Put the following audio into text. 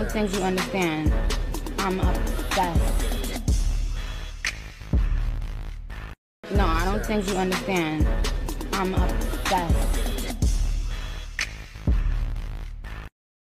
don't think you understand. I'm obsessed. No, I don't think you understand. I'm obsessed.